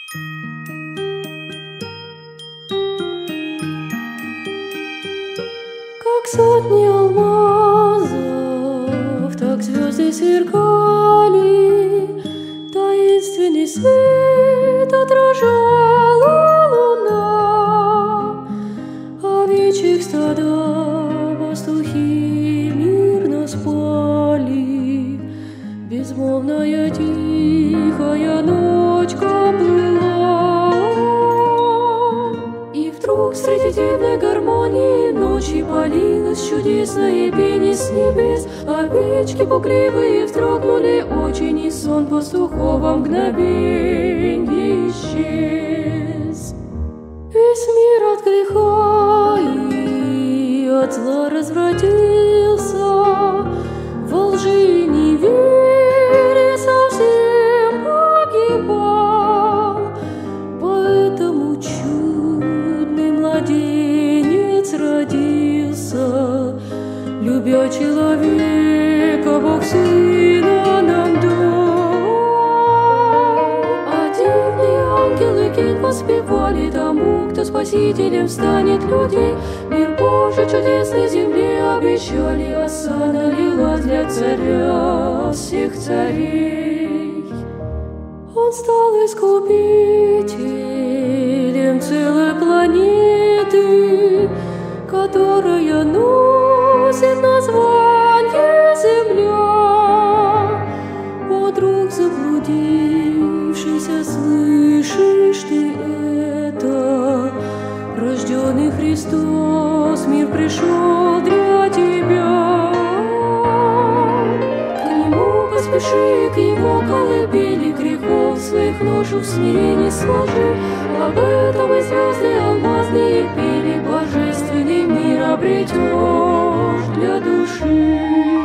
Как сотни алмазов, так звезды сверкали, таинственный свет отражала луна. Овечьих стада пастухи мирно спали, безмолвная тихая ночка плыла. И вдруг среди дивной гармонии ночи полилось чудесное пение с небес. Овечки пугливые вздрогнули очень, и сон пастухов во мгновенье исчез. Весь мир от греха и от зла развратился, во лжи и неверие совсем погибал. Поэтому чудный младенец родился, любя человека, Бог Сына нам дал. А дивные ангелы гимн воспевали тому, кто спасителем станет людей. Мир Божий чудесной земле обещали, осада лилась для царя всех царей. Он стал искупителем целой планеты, которая носит название Земля. О, друг заблудившийся, слышишь ты это? Рожденный Христос, мир пришел для тебя. К Нему поспеши, к Его колыбели, грехов своих ношу в смирении сложи. Об этом и звезды алмазные пели, божественный мир обретешь для души.